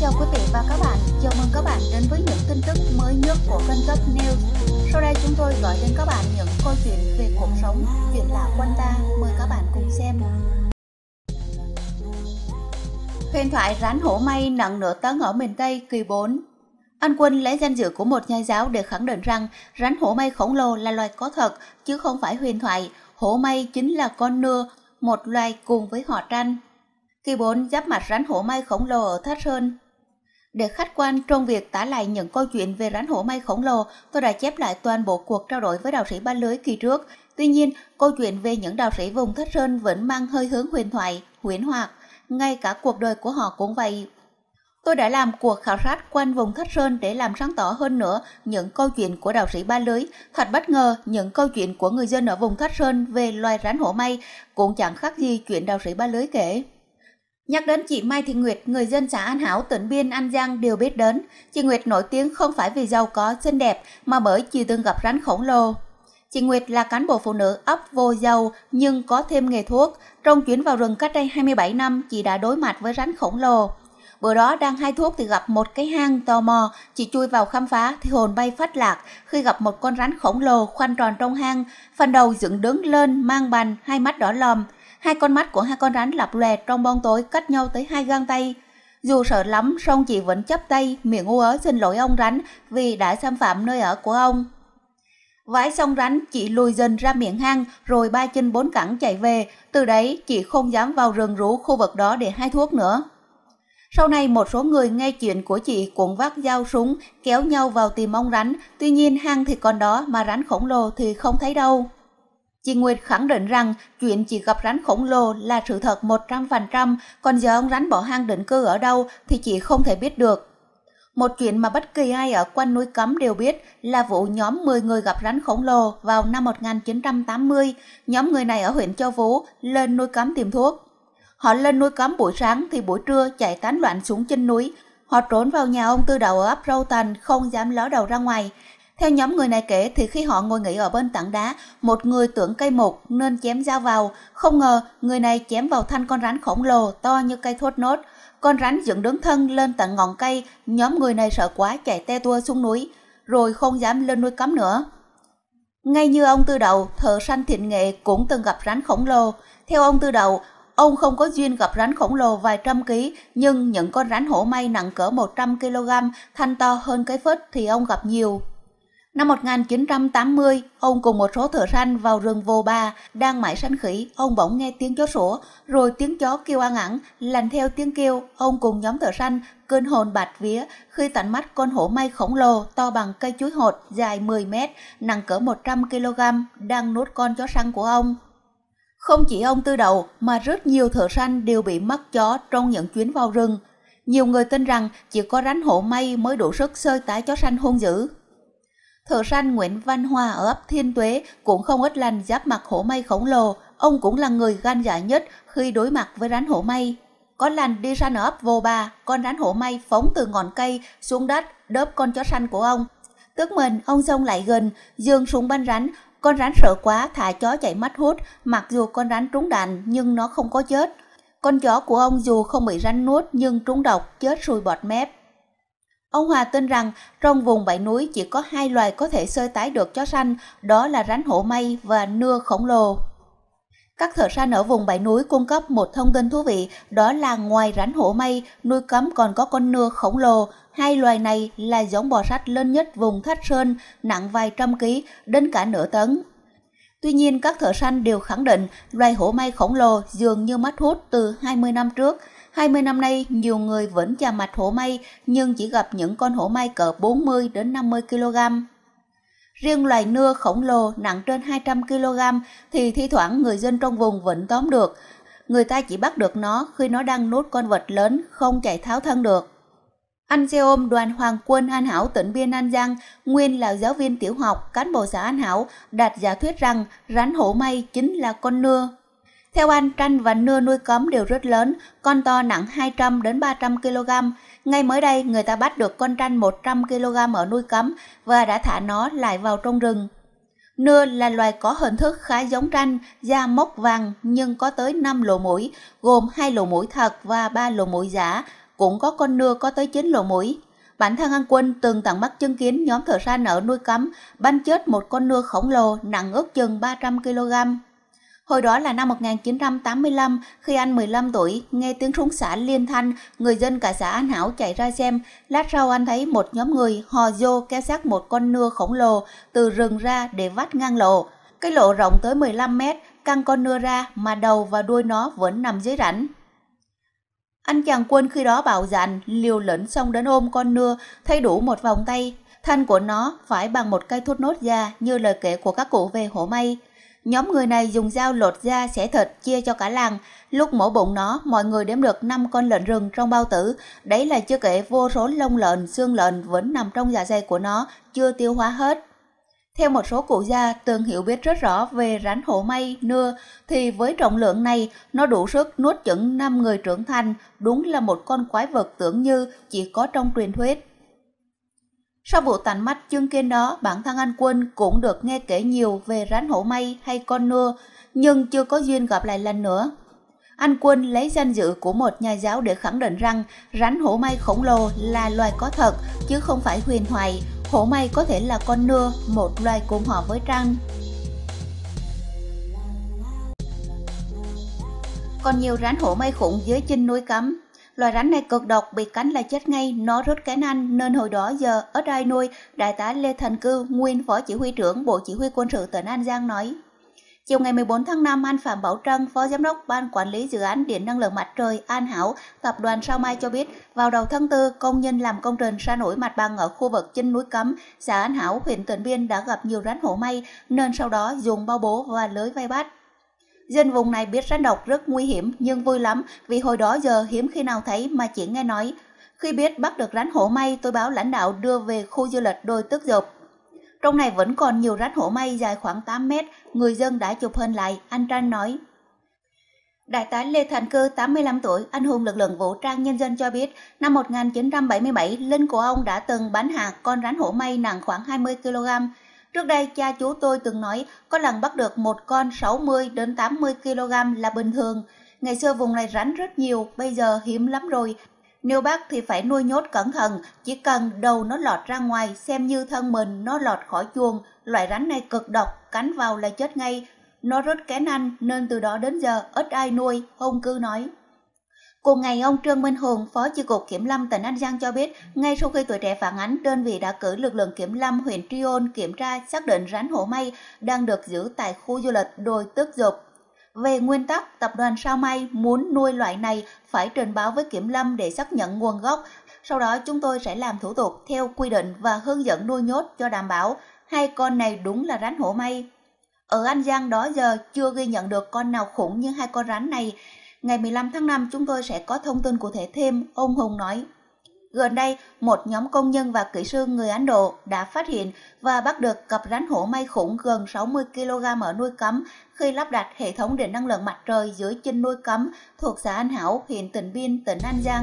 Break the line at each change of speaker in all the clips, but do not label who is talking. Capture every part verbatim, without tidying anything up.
chào quý vị và các bạn, chào mừng các bạn đến với những tin tức mới nhất của kênh Cobra News. Sau đây chúng tôi gửi đến các bạn những câu chuyện về cuộc sống, chuyện lạ quanh ta, mời các bạn cùng xem. Huyền thoại rắn hổ may nặng nửa tấn ở miền Tây kỳ bốn. Anh Quân lấy danh dự của một nhà giáo để khẳng định rằng rắn hổ may khổng lồ là loài có thật, chứ không phải huyền thoại. Hổ may chính là con nưa, một loài cùng với họ tranh. Kỳ bốn giáp mặt rắn hổ may khổng lồ ở Thất Sơn. Để khách quan trong việc tả lại những câu chuyện về rắn hổ may khổng lồ, tôi đã chép lại toàn bộ cuộc trao đổi với đạo sĩ Ba Lưới kỳ trước. Tuy nhiên, câu chuyện về những đạo sĩ vùng Thất Sơn vẫn mang hơi hướng huyền thoại, huyễn hoặc, ngay cả cuộc đời của họ cũng vậy. Tôi đã làm cuộc khảo sát quanh vùng Thất Sơn để làm sáng tỏ hơn nữa những câu chuyện của đạo sĩ Ba Lưới. Thật bất ngờ, những câu chuyện của người dân ở vùng Thất Sơn về loài rắn hổ may cũng chẳng khác gì chuyện đạo sĩ Ba Lưới kể. Nhắc đến chị Mai Thị Nguyệt, người dân xã An Hảo, tỉnh Biên, An Giang đều biết đến. Chị Nguyệt nổi tiếng không phải vì giàu có, xinh đẹp, mà bởi chị từng gặp rắn khổng lồ. Chị Nguyệt là cán bộ phụ nữ ấp Vô Dầu nhưng có thêm nghề thuốc. Trong chuyến vào rừng cách đây hai mươi bảy năm, chị đã đối mặt với rắn khổng lồ. Bữa đó đang hái thuốc thì gặp một cái hang tò mò, chị chui vào khám phá thì hồn bay phách lạc khi gặp một con rắn khổng lồ khoanh tròn trong hang, phần đầu dựng đứng lên mang bành, hai mắt đỏ lòm. Hai con mắt của hai con rắn lập lòe trong bóng tối cách nhau tới hai gang tay. Dù sợ lắm, song chị vẫn chắp tay, miệng u ớ xin lỗi ông rắn vì đã xâm phạm nơi ở của ông. Vái xong rắn, chị lùi dần ra miệng hang, rồi ba chân bốn cẳng chạy về. Từ đấy, chị không dám vào rừng rú khu vực đó để hái thuốc nữa. Sau này, một số người nghe chuyện của chị cũng vác dao súng, kéo nhau vào tìm ông rắn. Tuy nhiên, hang thì còn đó, mà rắn khổng lồ thì không thấy đâu. Chị Nguyệt khẳng định rằng chuyện chị gặp rắn khổng lồ là sự thật một trăm phần trăm, còn giờ ông rắn bỏ hang định cư ở đâu thì chị không thể biết được. Một chuyện mà bất kỳ ai ở quanh núi Cấm đều biết là vụ nhóm mười người gặp rắn khổng lồ vào năm một nghìn chín trăm tám mươi. Nhóm người này ở huyện Châu Phú lên núi Cấm tìm thuốc. Họ lên núi Cấm buổi sáng thì buổi trưa chạy tán loạn xuống chân núi. Họ trốn vào nhà ông Tư Đậu ở ấp Râu Tần, không dám ló đầu ra ngoài. Theo nhóm người này kể thì khi họ ngồi nghỉ ở bên tảng đá, một người tưởng cây mục nên chém dao vào. Không ngờ người này chém vào thân con rắn khổng lồ to như cây thốt nốt. Con rắn dựng đứng thân lên tận ngọn cây, nhóm người này sợ quá chạy te tua xuống núi, rồi không dám lên núi Cấm nữa. Ngay như ông Tư Đậu, thợ săn thiện nghệ cũng từng gặp rắn khổng lồ. Theo ông Tư Đậu, ông không có duyên gặp rắn khổng lồ vài trăm ký, nhưng những con rắn hổ may nặng cỡ một trăm ki lô gam, thanh to hơn cái phết thì ông gặp nhiều. Năm một nghìn chín trăm tám mươi, ông cùng một số thợ săn vào rừng Vô Ba, đang mải săn khỉ, ông bỗng nghe tiếng chó sủa, rồi tiếng chó kêu ăn ẳng, lần theo tiếng kêu, ông cùng nhóm thợ săn kinh hồn bạt vía khi tận mắt con hổ may khổng lồ to bằng cây chuối hột, dài mười mét, nặng cỡ một trăm ki lô gam, đang nuốt con chó săn của ông. Không chỉ ông Tư Đậu mà rất nhiều thợ săn đều bị mất chó trong những chuyến vào rừng. Nhiều người tin rằng chỉ có rắn hổ may mới đủ sức xơi tái chó săn hung dữ. Thợ săn Nguyễn Văn Hòa ở ấp Thiên Tuế cũng không ít lần giáp mặt hổ may khổng lồ. Ông cũng là người gan dạ nhất khi đối mặt với rắn hổ may. Có lần đi săn ở ấp Vô Ba, con rắn hổ may phóng từ ngọn cây xuống đất đớp con chó săn của ông. Tức mình, ông xông lại gần, giương súng bắn rắn. Con rắn sợ quá thả chó chạy mất hút, mặc dù con rắn trúng đạn nhưng nó không có chết. Con chó của ông dù không bị rắn nuốt nhưng trúng độc, chết sùi bọt mép. Ông Hòa tin rằng trong vùng bảy núi chỉ có hai loài có thể xơi tái được chó săn, đó là rắn hổ may và nưa khổng lồ. Các thợ săn ở vùng bảy núi cung cấp một thông tin thú vị, đó là ngoài rắn hổ may, núi Cấm còn có con nưa khổng lồ. Hai loài này là giống bò sát lớn nhất vùng Thất Sơn, nặng vài trăm ký, đến cả nửa tấn. Tuy nhiên, các thợ săn đều khẳng định loài hổ may khổng lồ dường như mất hút từ hai mươi năm trước. hai mươi năm nay, nhiều người vẫn chà mạch hổ may nhưng chỉ gặp những con hổ may cỡ bốn mươi đến năm mươi ki lô gam. Riêng loài nưa khổng lồ nặng trên hai trăm ki lô gam thì thi thoảng người dân trong vùng vẫn tóm được. Người ta chỉ bắt được nó khi nó đang nuốt con vật lớn, không chạy tháo thân được. Anh xe ôm đoàn Hoàng Quân An Hảo, tỉnh Biên, An Giang, nguyên là giáo viên tiểu học, cán bộ xã An Hảo, đặt giả thuyết rằng rắn hổ may chính là con nưa. Theo anh, tranh và nưa nuôi Cấm đều rất lớn, con to nặng hai trăm đến ba trăm ki lô gam. Ngay mới đây, người ta bắt được con tranh một trăm ki lô gam ở nuôi Cấm và đã thả nó lại vào trong rừng. Nưa là loài có hình thức khá giống tranh, da mốc vàng nhưng có tới năm lỗ mũi, gồm hai lỗ mũi thật và ba lỗ mũi giả. cũng có con nưa có tới chín lỗ mũi. Bản thân anh Quân từng tận mắt chứng kiến nhóm thợ săn ở nuôi cấm bắn chết một con nưa khổng lồ nặng ước chừng ba trăm ki lô gam. Hồi đó là năm một nghìn chín trăm tám mươi lăm, khi anh mười lăm tuổi, nghe tiếng súng xả liên thanh, người dân cả xã An Hảo chạy ra xem. Lát sau anh thấy một nhóm người hò dô kéo xác một con nưa khổng lồ từ rừng ra để vắt ngang lộ. Cái lộ rộng tới mười lăm mét, căng con nưa ra mà đầu và đuôi nó vẫn nằm dưới rãnh. Anh chàng Quân khi đó bạo dạn, liều lĩnh xông đến ôm con nưa, thay đủ một vòng tay. Thân của nó phải bằng một cây thốt nốt da như lời kể của các cụ về hổ Mây. Nhóm người này dùng dao lột da xẻ thịt chia cho cả làng. Lúc mổ bụng nó, mọi người đếm được năm con lợn rừng trong bao tử. Đấy là chưa kể vô số lông lợn, xương lợn vẫn nằm trong dạ dày của nó, chưa tiêu hóa hết. Theo một số cụ gia từng hiểu biết rất rõ về rắn hổ Mây, nưa, thì với trọng lượng này, nó đủ sức nuốt chửng năm người trưởng thành, đúng là một con quái vật tưởng như chỉ có trong truyền thuyết. Sau vụ tận mắt chứng kiến đó, bản thân anh Quân cũng được nghe kể nhiều về rắn hổ Mây hay con nưa, nhưng chưa có duyên gặp lại lần nữa. Anh Quân lấy danh dự của một nhà giáo để khẳng định rằng rắn hổ Mây khổng lồ là loài có thật, chứ không phải huyền thoại. Hổ Mây có thể là con nưa, một loài cùng họ với trăng. Còn nhiều rắn hổ Mây khủng dưới chân núi cấm. Loài rắn này cực độc, bị cắn là chết ngay, nó rất kén ăn nên hồi đó giờ ít ai nuôi. Đại tá Lê Thành Cư, nguyên phó chỉ huy trưởng Bộ Chỉ huy Quân sự tỉnh An Giang nói. Chiều ngày mười bốn tháng năm, anh Phạm Bảo Trân, Phó Giám đốc Ban Quản lý Dự án Điện năng lượng mặt trời An Hảo, Tập đoàn Sao Mai cho biết, vào đầu tháng tư, công nhân làm công trình sa nổi mặt bằng ở khu vực chân núi Cấm, xã An Hảo, huyện Tịnh Biên đã gặp nhiều rắn hổ Mây, nên sau đó dùng bao bố và lưới vây bắt. Dân vùng này biết rắn độc rất nguy hiểm nhưng vui lắm vì hồi đó giờ hiếm khi nào thấy mà chỉ nghe nói. Khi biết bắt được rắn hổ Mây, tôi báo lãnh đạo đưa về khu du lịch đồi Tức Dục. Trong này vẫn còn nhiều rắn hổ Mây dài khoảng tám mét, người dân đã chụp hình lại, anh Tranh nói. Đại tá Lê Thành Cư, tám mươi lăm tuổi, anh hùng lực lượng vũ trang nhân dân cho biết, năm một nghìn chín trăm bảy mươi bảy, linh của ông đã từng bắn hạ con rắn hổ Mây nặng khoảng hai mươi ki lô gam. Trước đây, cha chú tôi từng nói có lần bắt được một con sáu mươi đến tám mươi ki lô gam là bình thường. Ngày xưa vùng này rắn rất nhiều, bây giờ hiếm lắm rồi. Nếu bắt thì phải nuôi nhốt cẩn thận, chỉ cần đầu nó lọt ra ngoài xem như thân mình nó lọt khỏi chuồng. Loại rắn này cực độc, cắn vào là chết ngay. Nó rất kén ăn nên từ đó đến giờ ít ai nuôi, ông Cư nói. Cùng ngày, ông Trương Minh Hùng, Phó Chi cục Kiểm lâm tỉnh An Giang cho biết, ngay sau khi Tuổi Trẻ phản ánh, đơn vị đã cử lực lượng kiểm lâm huyện Tri Ôn kiểm tra xác định rắn hổ Mây đang được giữ tại khu du lịch đồi Tức Dục. Về nguyên tắc, tập đoàn Sao Mai muốn nuôi loại này phải trình báo với kiểm lâm để xác nhận nguồn gốc. Sau đó chúng tôi sẽ làm thủ tục theo quy định và hướng dẫn nuôi nhốt cho đảm bảo hai con này đúng là rắn hổ Mây. Ở An Giang đó giờ chưa ghi nhận được con nào khủng như hai con rắn này. Ngày mười lăm tháng năm chúng tôi sẽ có thông tin cụ thể thêm, ông Hùng nói. Gần đây, một nhóm công nhân và kỹ sư người Ấn Độ đã phát hiện và bắt được cặp rắn hổ Mây khủng gần sáu mươi ki lô gam ở nuôi cấm khi lắp đặt hệ thống điện năng lượng mặt trời dưới chân nuôi cấm thuộc xã An Hảo, huyện Tịnh Biên, tỉnh An Giang.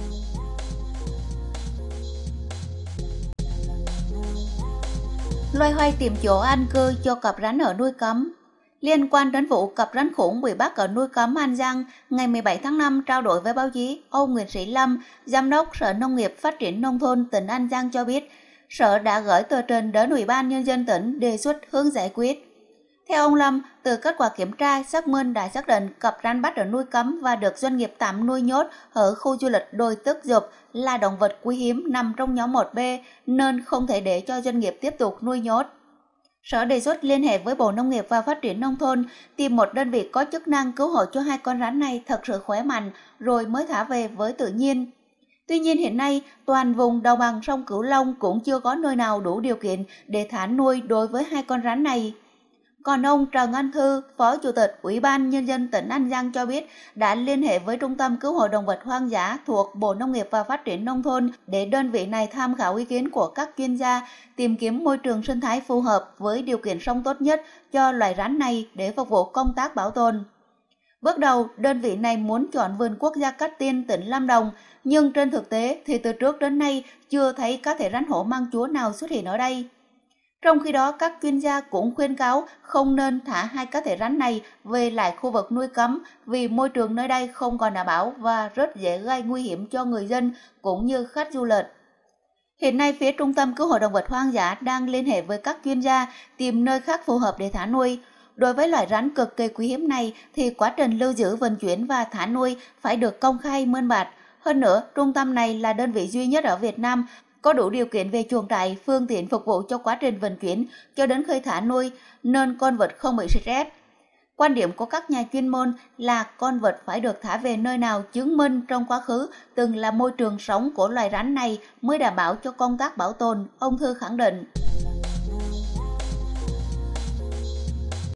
Loay hoay tìm chỗ an cư cho cặp rắn ở nuôi cấm. Liên quan đến vụ cặp rắn khủng bị bắt ở nuôi cấm An Giang, ngày mười bảy tháng năm trao đổi với báo chí, ông Nguyễn Sĩ Lâm, Giám đốc Sở Nông nghiệp Phát triển Nông thôn tỉnh An Giang cho biết, Sở đã gửi tờ trình đến Ủy ban Nhân dân tỉnh đề xuất hướng giải quyết. Theo ông Lâm, từ kết quả kiểm tra, xác minh đã xác định cặp rắn bắt ở nuôi cấm và được doanh nghiệp tạm nuôi nhốt ở khu du lịch đồi Tức Dục là động vật quý hiếm nằm trong nhóm một B nên không thể để cho doanh nghiệp tiếp tục nuôi nhốt. Sở đề xuất liên hệ với Bộ Nông nghiệp và Phát triển Nông thôn tìm một đơn vị có chức năng cứu hộ cho hai con rắn này thật sự khỏe mạnh rồi mới thả về với tự nhiên. Tuy nhiên hiện nay, toàn vùng đồng bằng sông Cửu Long cũng chưa có nơi nào đủ điều kiện để thả nuôi đối với hai con rắn này. Còn ông Trần Anh Thư, Phó Chủ tịch Ủy ban Nhân dân tỉnh An Giang cho biết đã liên hệ với Trung tâm Cứu hộ Động vật Hoang dã thuộc Bộ Nông nghiệp và Phát triển Nông thôn để đơn vị này tham khảo ý kiến của các chuyên gia, tìm kiếm môi trường sinh thái phù hợp với điều kiện sống tốt nhất cho loài rắn này để phục vụ công tác bảo tồn. Bước đầu, đơn vị này muốn chọn vườn quốc gia Cát Tiên, tỉnh Lâm Đồng, nhưng trên thực tế thì từ trước đến nay chưa thấy cá thể rắn hổ mang chúa nào xuất hiện ở đây. Trong khi đó, các chuyên gia cũng khuyên cáo không nên thả hai cá thể rắn này về lại khu vực nuôi cấm vì môi trường nơi đây không còn đảm bảo và rất dễ gây nguy hiểm cho người dân cũng như khách du lịch. Hiện nay, phía Trung tâm Cứu hộ Động vật Hoang dã đang liên hệ với các chuyên gia tìm nơi khác phù hợp để thả nuôi. Đối với loài rắn cực kỳ quý hiếm này thì quá trình lưu giữ, vận chuyển và thả nuôi phải được công khai minh bạch. Hơn nữa, trung tâm này là đơn vị duy nhất ở Việt Nam có đủ điều kiện về chuồng trại, phương tiện phục vụ cho quá trình vận chuyển cho đến khi thả nuôi, nên con vật không bị stress. Quan điểm của các nhà chuyên môn là con vật phải được thả về nơi nào chứng minh trong quá khứ từng là môi trường sống của loài rắn này mới đảm bảo cho công tác bảo tồn, ông Thư khẳng định.